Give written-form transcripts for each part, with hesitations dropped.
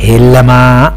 Helamaa.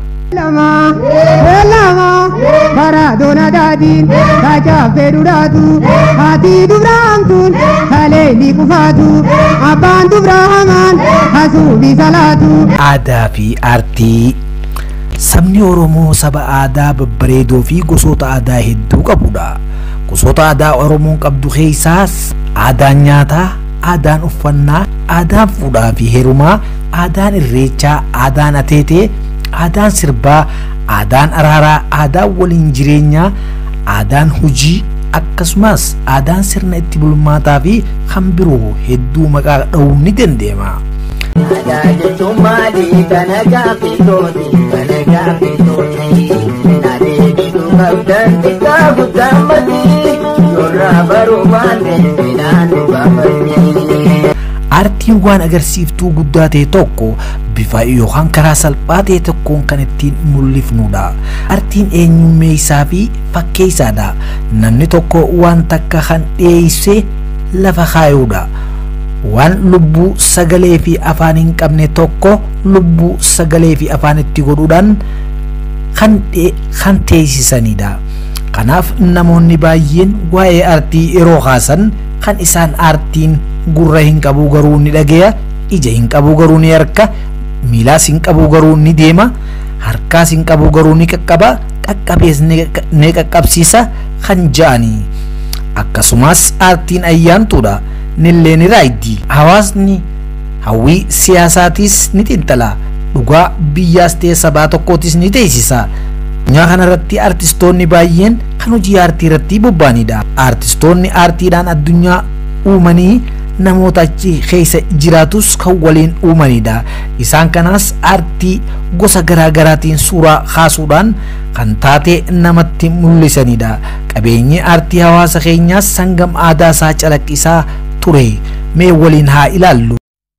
Lama Maradona dadin Kaja Ferudatu Hati Dubramtun Haleli Kufatu Aban Dubrahaman Hasubi Salatu. Aadaa fi aartii. Sabni Oromoo saba aadaa babbareedoo fi gosoota aadaa hedduu qabudha. Gosoota aadaa Oromoon qabdu keessaas aadaan nyaataa, aadaan uffannaa, aadaan fuudhaa fi heerumaa, aadaan irreechaa, aadaan ateetee, aadaan sirbaa, aadaan araaraa, aadaan waliin jireenyaa, aadaan hojii, akkasumas aadaan sirna itti bulmaataa fi kan biroo hedduu maqaa dha'uun ni dandeema. Aartiin waan agarsiiftuu guddaa ta'e tokko bifa yookaan karaa salphaa ta'e tokkoon kan ittiin mul'ifnudha. Aartiin eenyummaa isaa fi fakkeessaadha. Namni tokko waan takka kan dhiyeessee lafa kaayudha. Waan lubbuu sagalee fi afaan hin qabne tokko lubbuu sagalee fi afaan itti godhuudhaan kan teessisanidha. Kanaaf namoonni baay'een waa'ee aartii yeroo kaasan kan isaan aartiin gurra hin qabu garuu ni dhageya, ija hin qabu garuu ni arka, miilaas hin qabu garuu ni deema, harkaas hin qabu garuu ni qaqqaba, qaqqabees ni qaqqabsiisa kan ja'anii. Akkasumas aartiin ayyaantuudha. Nillee ni raayiddi. Hawaasni hawwii siyaasaatis ni xiinxala. Dhugaa biyyaas ta'e sabaa tokkootis ni teessisa. Nyaa kanarratti aartistoonni baay'een kan hojii aartii irratti bobba'anidha. Aartistoonni aartiidhaan addunyaa uumanii namoota achi keessa jiraatus kan waliin uumanidha. Isaan kanaas aartii gosa garaagaraatiin suuraa kaasuudhaan kan taate namatti mul'isanidha. Qabeenyi aartii hawaasa keenyaas sangam aadaa isaa calaqqisaa ture. Mee waliin haa ilaallu.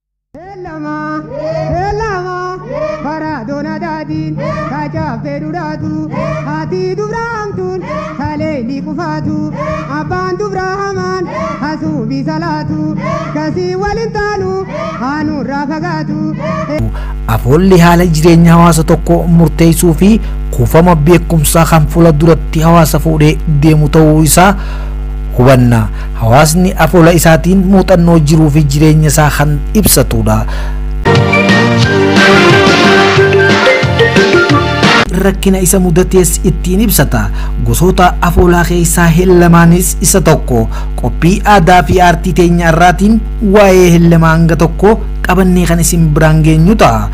Maradona dadin Kaja Ferudatu Hati Dubramtun Haleli Kufatu Aban Dubrahaman Hasubi Salatu Kasi Walintanu Hanu Rafagatu. Afoolli haala jireenya hawaasa tokko murteessuu fi kuufama beekumsaa kan fuula duratti hawaasa fuudhee deemu ta'uu isaa hubanna. Hawaasni afoola isaatiin muuxannoo jiruu fi jireenya isaa kan ibsatudha. Rakkina isa mudatees ittiin ibsata. Gosoota afoolaa keessaa hellamaanis isa tokko. Qophii aadaa fi aartii teenya irraatiin waa'ee hellamaa hanga tokko qabannee kan isin biraan geenyu ta'a.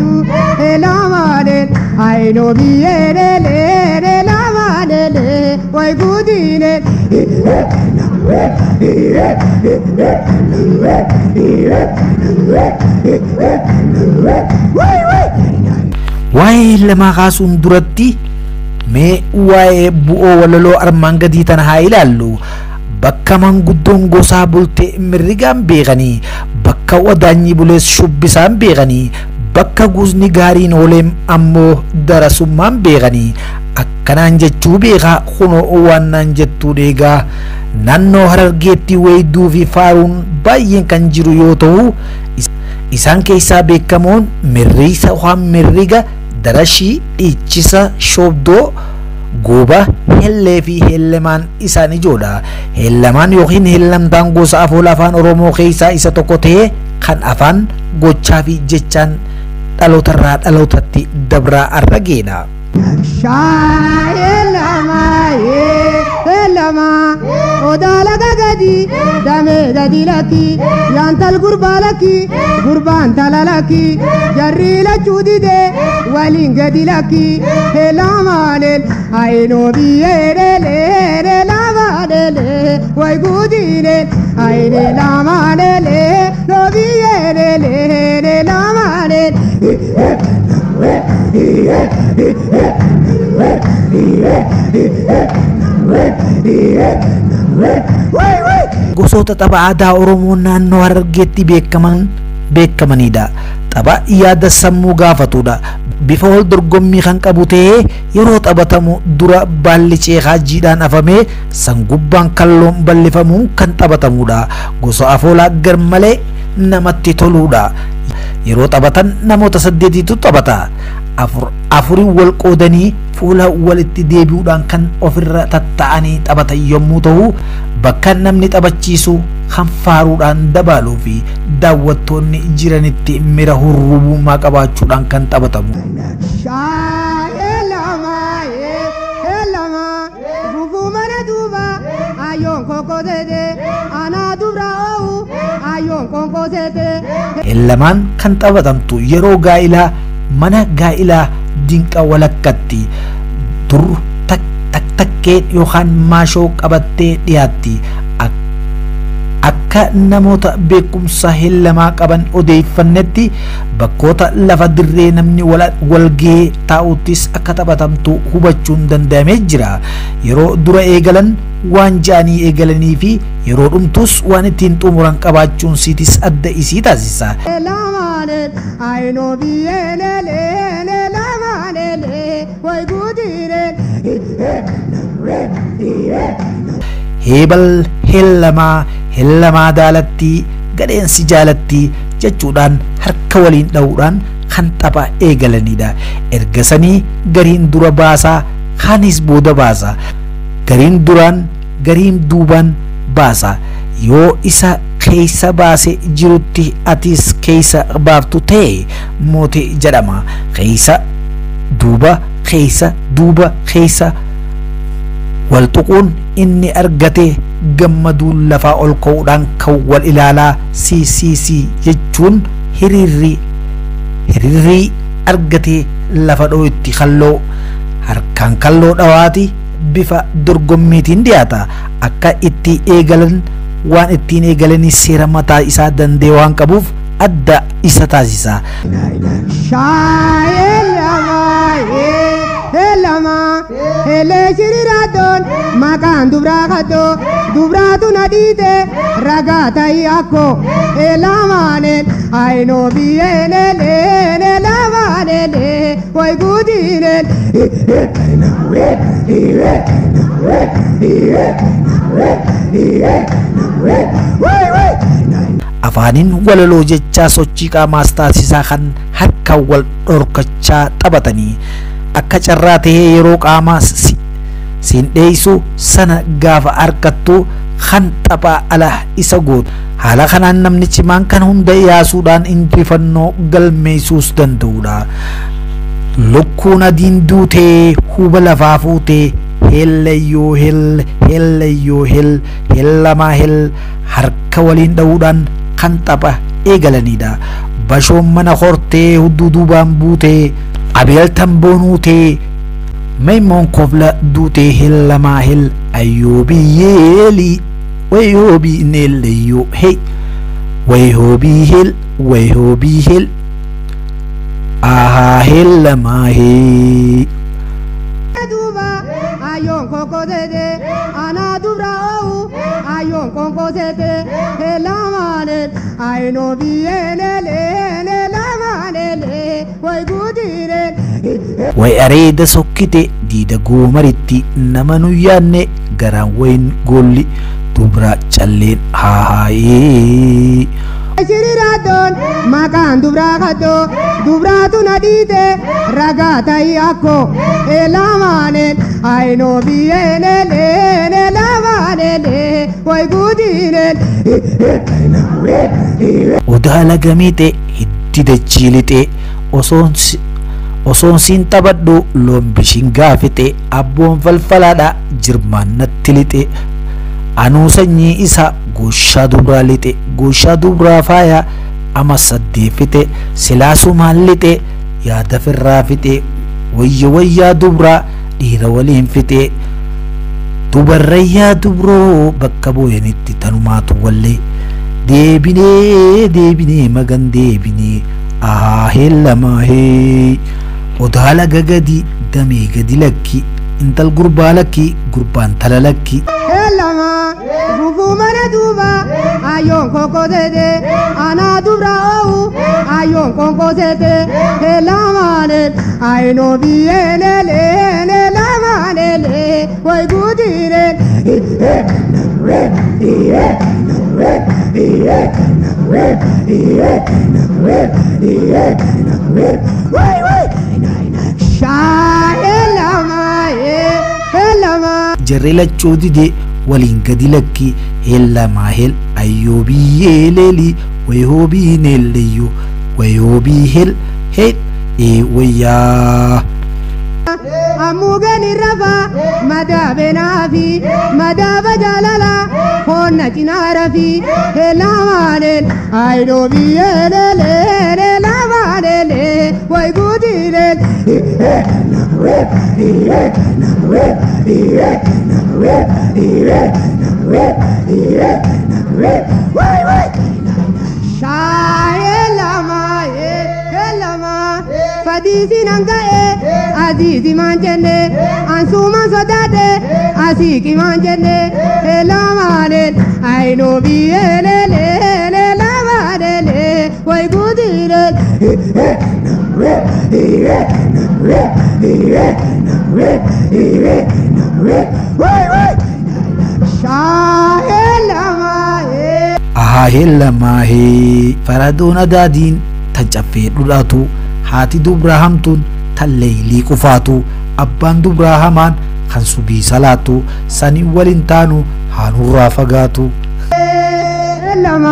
Waa'ee hellamaa kaasuun duratti mee waa'ee bu'oo walaloo armaan gadii tana haa ilaallu. Bakka manguddoon gosaa bultee mirrigaan beekanii, bakka wadaanyi bulees shubbisaan beekanii, bakka guusni gaariin ooleem ammoo darasummaan beekanii. Akkanaan jechuu beekaa kunoo waan naan jettuu dheegaa. Naannoo Harargeetti weedduu fi faaruun baay'een kan jiru yoo ta'u, isaan keessaa beekamoon mirriisa waan mirriga, darashii, dhiichisa, shoobdoo, gooba, hellee fi hellamaan isaan ijoodha. Hellamaan yookiin hellamtaan gosa afoola afaan Oromoo keessaa isa tokko ta'ee kan afaan gochaa fi jechaan dhalootarraa dhalootatti dabraa arrageedha. Odala gagadi dame gadi laki yantal gurba laki gurban talalaki jarri la chudide walin gadi laki helamanel aino biyere lamadele way gudine aine lamadele no biyere lamadele. Gosoota tapha aadaa Oromoo naannoo Harargeetti beekamanidha. Tapha yaada sammuu gaafatudha. Bifa wal dorgommii kan qabu ta'ee yeroo taphatamu dura baalli ceekaa jiidhaan afamee sangubbaan kalloon ballifamuun kan taphatamudha. Gosa afoolaa garmalee namatti toludha. yeroo taphatan namoota 8tu taphata. Afuri wal qoodanii fuula walitti deebi'uudhaan kan ofirra tatta'anii taphatan yommuu ta'u, bakka namni taphachiisu kan faaruudhaan dabaluu fi daawwattoonni jiranitti mira hurruummaa qabaachuudhaan kan taphatamu. Hellamaan kan taphatamtu yeroo gaa'ilaa mana gaa'ilaa dinqa walakkatti dur takkeen yookaan maashoo qabattee dhiyaatti. Akka namoota beekumsa hellamaa qaban odeeffannetti bakkoota lafa dirree namni walgee taa'uttis akka taphatamtu hubachuun danda'amee jira. Yeroo dura eegalan waan ja'anii eegalanii fi yeroo dhumtus waan ittiin xumuran qabaachuun siitis adda isii taasisa. Heebal hellamaa daalatti gadheensi jaalatti jechuudhaan harka waliin dha'uudhaan kan tapha eegalanidha. Ergasanii gariin dura baasaa kaanis booda baasa. Gariin duraan gariin duubaan baasa. Yoo isa keessa baase jirutti atis keessa baaftu ta'e mootii jedhama. Keessa duuba keessa wal tuquun inni argate gammaduun lafaa ol ka'uudhaan kan wal ilaalaa si jechuun hiriirri argate lafa dhoo'itti kalloo harkaan kalloo dhawaati bifa dorgommiitiin dhiyaata. Akka itti eegalan waan ittiin eegalanii seera mataa isaa danda'e waan qabuuf adda isa taasisa. Hele shiriradon makan dubrakado dubratu nadite ragata yako elamanen aino biene le lamanene koy gudinen Afaanin walaloo jechaa sochii qaamaas taasisaa kan harka wal dhorkachaa taphatanii. Akka carraa ta'ee yeroo qaamaa siin dheessu sana gaafa argattu kan taphaa ala isa gootu. Haala kanaan namni cimaan kan hunda yaasuudhaan injifannoo galmeessuus danda'udha. Lukkuun adiin duutee huba lafaa fuutee hellayyoo hellamaa harka waliin dha'uudhaan kan tapha eegalanidha. Bashoon mana hortee hudduu duubaan buutee abeel tamboonutee maimoon kofla duutee hellamaa ayyoobiyeeli wayoobiineelleyyoo wayhoobiihel ahaa hellamaa ayon kokosete ana dubra ou ayon kokosete helamane aino biene le lamane way gudire way areeda sokkite diida goomaritti nama nu yaanne garaan wayin golli dubra calleen haahayee Shiriradon makan dubra kado dubra tu nadite ragata yako elamane aino biene le lamane way gudine Odaala gamite hiddi dachilite osoon siin taphadhu loon bishin gaafite abboon falfalaadha jirmaan natti lixe anuu sanyii isa goshaa dubraa lixe goshaa dubraa faaya ama saddeeffite silaasumaan lixe yaada firraa fixe wayyaa dubraa dhiira waliin fixe dubarrayyaa dubroo bakka booyanitti tanumaatu wallee deebinee magan deebinee ahaa hellamaa odaala gagadi damee gadi lakki intal gurbaa lakki gurbaan tala lakki Helama gufu mana duba ayon kokosete ana dubra ou ayon kokosete helamane aino biene le lamane way gudire jarri lachuu dide waliin gadi lakki hellamaa hel ayyoobii yeeleeli wayhoobii neelleeyyo wayhoobii hel hel wayyaa Amugani rafa madabe nafi madaba jalala honna cinarafi helamanel aido biyelele helamanele way gudile Fadisi nangae, azizi manjene, ansuma sodade, asiki manjene, elamane, aino biyelele, elamane, way gudire. Ahahellamahe faradona dadin tajafe dudatu hati dubrahamtun talleylii qufaatu abbaan dubrahamaan kan subii salaatu sani walintanu hanurraa fagaatu Elama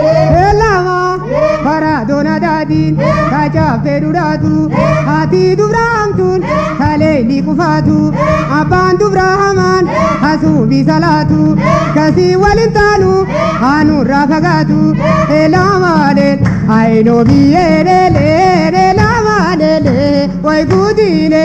faradona dadin tajafe dudatu hati dubrahamtun talleylii qufaatu abbaan dubrahamaan hasubii salaatu kasi walintanu hanurraa fagaatu elamaaleen aino biyelele way gudile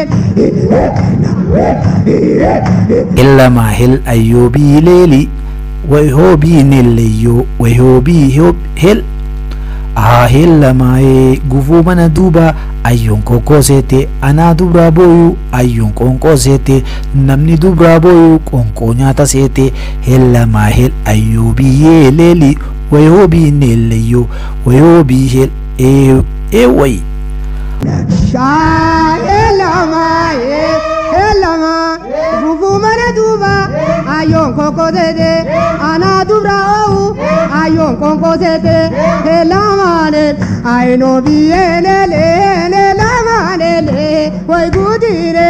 illama hel ayyoobii leeli wayhoobii nelleeyyo wayhoobii hel ahahellamae gufuu mana duuba ayyoon qoqqooseete anaa dubraa booyu ayyoon qonqoo seete namni dubraa booyu qonqoo nyaata seete hellamaa hel ayyoobii yeeleeli wayhoobii nelleeyyo wayhoobii hel way Elama gufu mana duba ayon koko dede ana dubra ou ayon konko sete elamane aino biyelele elamane way gudire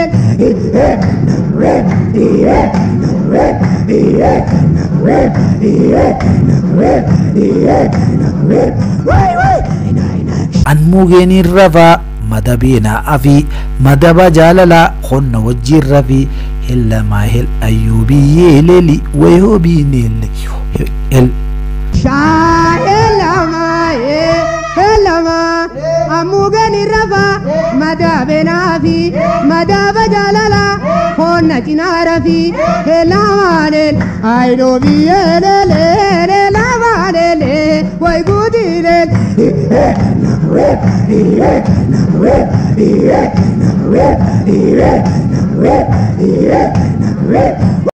anmugeni rafa madabena afi madaba jalala khonna wajjin rafi hellama hel ayyubi yeleli wayhobi nelle el Elama amugeni rafa madabena afi madaba jalala khonna cinarafi elamane aido biyelele elamane way gudile